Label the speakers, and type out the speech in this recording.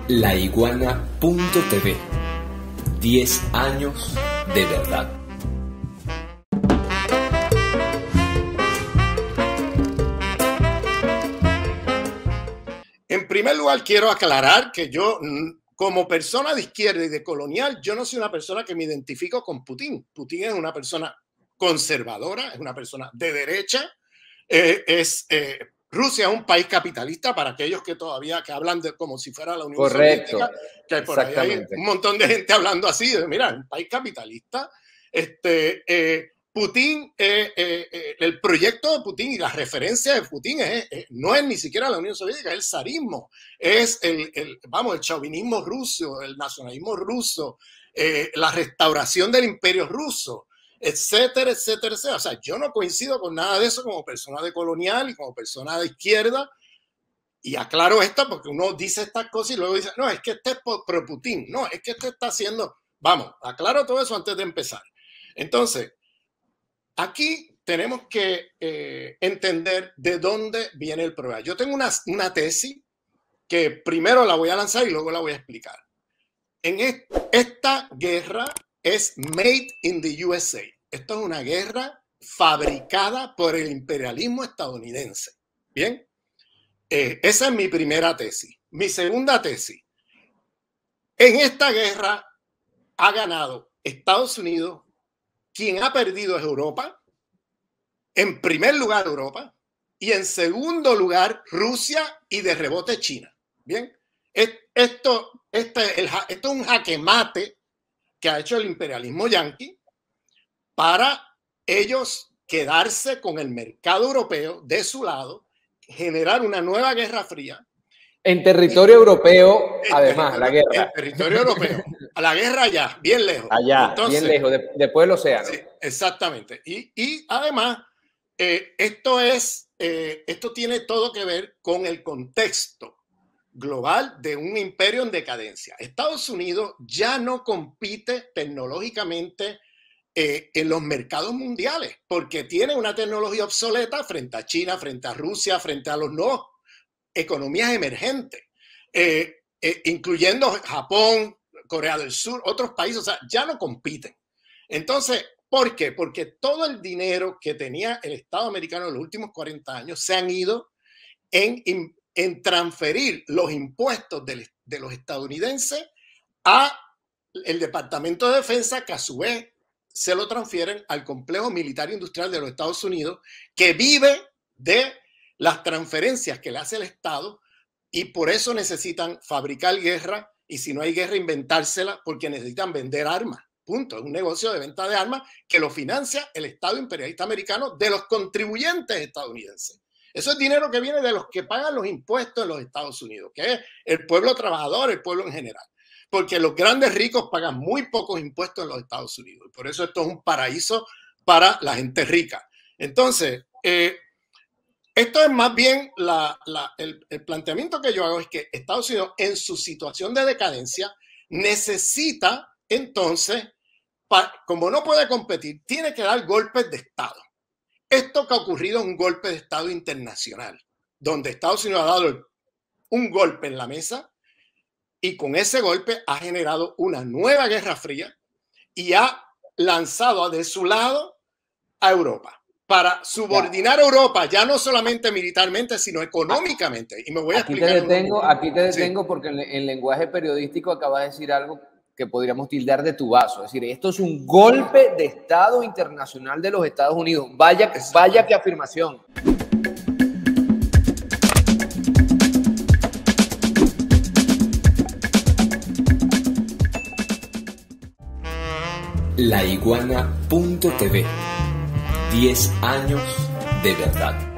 Speaker 1: Laiguana.tv. 10 años de verdad.
Speaker 2: En primer lugar, quiero aclarar que yo, como persona de izquierda y de colonial, yo no soy una persona que me identifico con Putin. Putin es una persona conservadora, es una persona de derecha. Rusia es un país capitalista para aquellos que todavía hablan como si fuera la Unión Soviética, que por ahí hay un montón de gente hablando así, de, mira, un país capitalista. Putin, el proyecto de Putin y la referencia de Putin no es ni siquiera la Unión Soviética, es el zarismo, es el chauvinismo ruso, el nacionalismo ruso, la restauración del imperio ruso, etcétera, etcétera, etcétera. O sea, yo no coincido con nada de eso como persona de colonial y como persona de izquierda. Y aclaro esto porque uno dice estas cosas y luego dice, no, es que este es pro Putin, no, es que este está haciendo, vamos, aclaro todo eso antes de empezar. Entonces, aquí tenemos que entender de dónde viene el problema. Yo tengo una tesis que primero la voy a lanzar y luego la voy a explicar. Esta guerra es made in the USA. Esto es una guerra fabricada por el imperialismo estadounidense. Bien, esa es mi primera tesis. Mi segunda tesis. En esta guerra ha ganado Estados Unidos. Quien ha perdido es Europa. En primer lugar, Europa. Y en segundo lugar, Rusia y de rebote China. Bien, esto es un jaque mate que ha hecho el imperialismo yanqui para ellos quedarse con el mercado europeo de su lado, generar una nueva guerra fría.
Speaker 3: En territorio europeo, además, la guerra.
Speaker 2: En territorio europeo. A la guerra allá, bien lejos.
Speaker 3: Allá, entonces, bien lejos, después del océano.
Speaker 2: Sí, exactamente. Y además, esto tiene todo que ver con el contexto global de un imperio en decadencia. Estados Unidos ya no compite tecnológicamente en los mercados mundiales porque tiene una tecnología obsoleta frente a China, frente a Rusia, frente a los nuevos economías emergentes, incluyendo Japón, Corea del Sur, otros países, o sea, ya no compiten. Entonces, ¿por qué? Porque todo el dinero que tenía el Estado americano en los últimos 40 años se han ido en transferir los impuestos de los estadounidenses a el Departamento de Defensa, que a su vez se lo transfieren al complejo militar industrial de los Estados Unidos, que vive de las transferencias que le hace el Estado, y por eso necesitan fabricar guerra, y si no hay guerra, inventársela, porque necesitan vender armas. Punto. Es un negocio de venta de armas que lo financia el Estado imperialista americano de los contribuyentes estadounidenses. Eso es dinero que viene de los que pagan los impuestos en los Estados Unidos, que es el pueblo trabajador, el pueblo en general. Porque los grandes ricos pagan muy pocos impuestos en los Estados Unidos. Y por eso esto es un paraíso para la gente rica. Entonces, esto es más bien el planteamiento que yo hago es que Estados Unidos, en su situación de decadencia, necesita entonces, como no puede competir, tiene que dar golpes de Estado. Esto que ha ocurrido es un golpe de Estado internacional, donde Estados Unidos ha dado un golpe en la mesa y con ese golpe ha generado una nueva guerra fría y ha lanzado de su lado a Europa para subordinar a Europa, ya no solamente militarmente, sino económicamente. Y me voy a explicar.
Speaker 3: Aquí te detengo porque en lenguaje periodístico acabas de decir algo que podríamos tildar de tu vaso. Es decir, esto es un golpe de Estado internacional de los Estados Unidos. Vaya que afirmación.
Speaker 1: Laiguana.tv. 10 años de verdad.